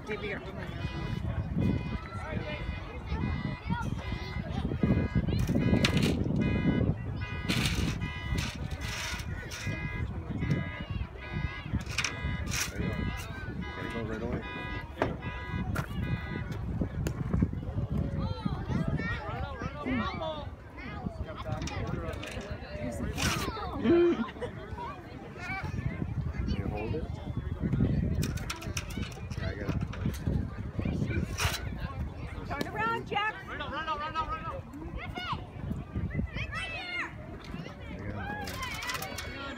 Bibigyan ko na. There you go. Gotta go right away.